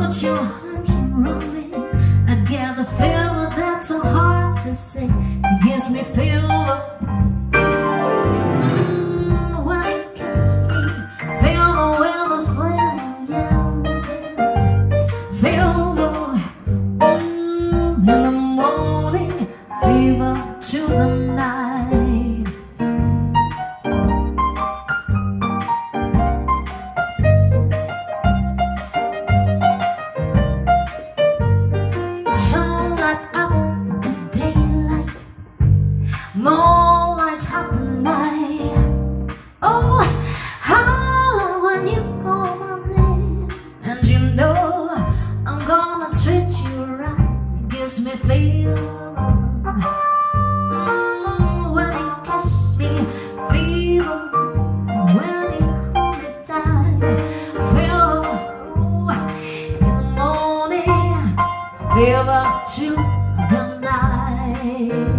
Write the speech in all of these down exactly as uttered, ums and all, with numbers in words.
put your arms around me, I get the feeling that's so hard to say. It gives me fever. Mm, when you kiss me, feel the wind of flame, yeah. Feel the mm, in the morning, fever to the night. Sunlight up to daylight, moonlight up the night. Oh, how when you call my name, and you know I'm gonna treat you right. It gives me fever. Mm, when you kiss me, fever. When you hold me tight, fever. Oh, in the morning, fever to the night.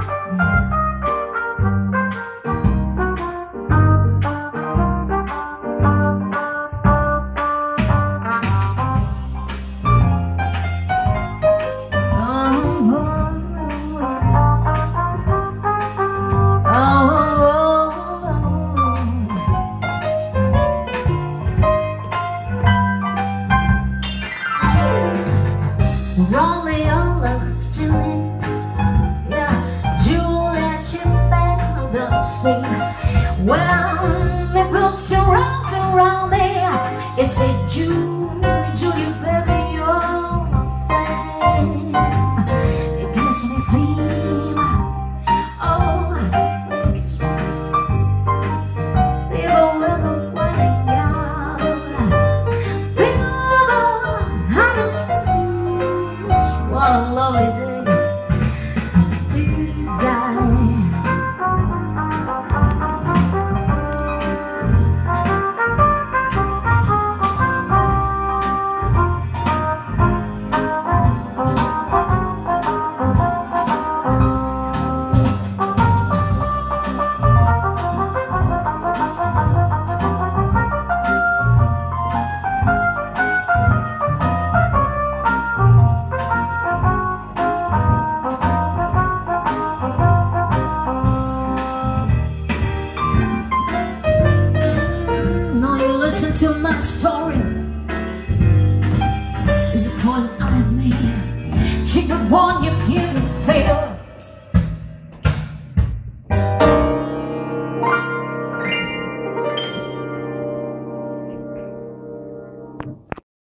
Romeo loved Juliet, yeah, Juliet, she found the sea. When it puts your arms around me, it said, Julie, Julie, baby, you're my flame. It gives me fever. Oh, it gives me fever with the flaming out. Fever, I just miss you. What a lovely day to die. Listen to my story. Is the point I've made. Take the one you give